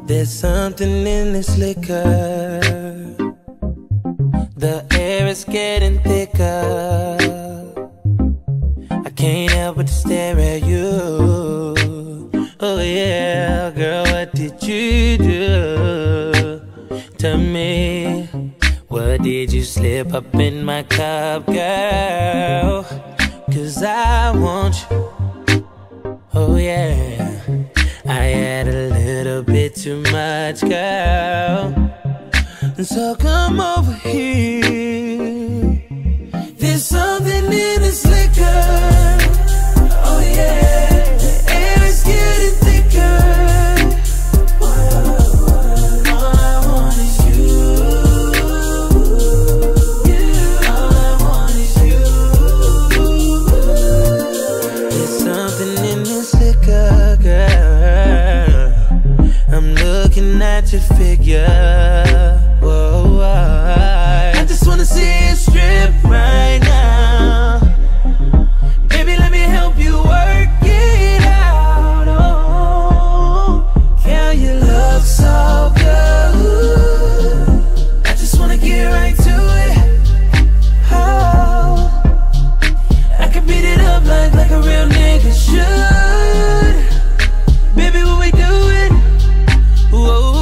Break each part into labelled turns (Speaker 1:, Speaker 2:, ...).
Speaker 1: There's something in this liquor. The air is getting thicker. I can't help but to stare at you. Oh yeah, girl, what did you do? Tell me, what did you slip up in my cup, girl? 'Cause I want you. Oh yeah, I had a little bit too much, girl. So come over here. There's something in this liquor. Oh yeah, the air is getting thicker. All I want is you. Yeah, all I want is you. There's something in this liquor, girl. I'm looking at your figure. Whoa, I just wanna see you strip right now. Baby, let me help you work it out. Oh, girl, you look so good. I just wanna get right to it. Oh, I can beat it up like a real nigga should. Baby, what we doing? Whoa.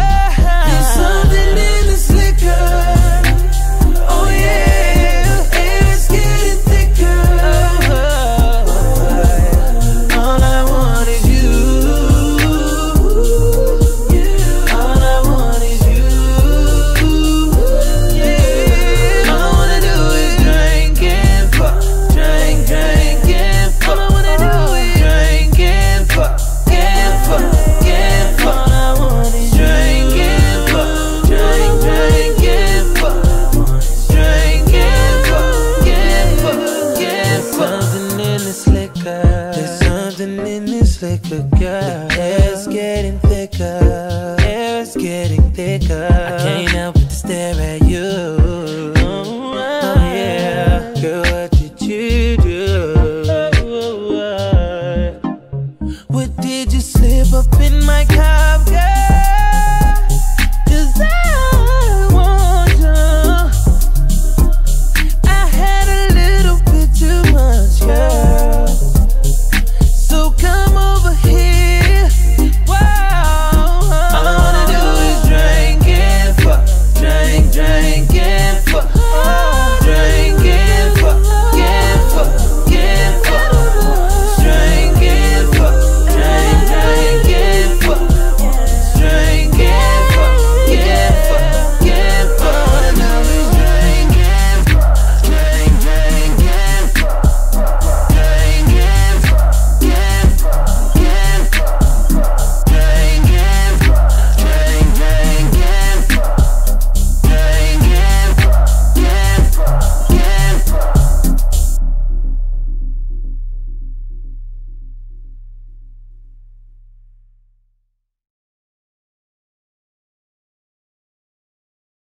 Speaker 1: There's something in this liquor, girl. The air's getting thicker. The air's getting thicker. I can't help but stare at you. Oh yeah, girl, what did you do? What did you slip up in my cup, girl?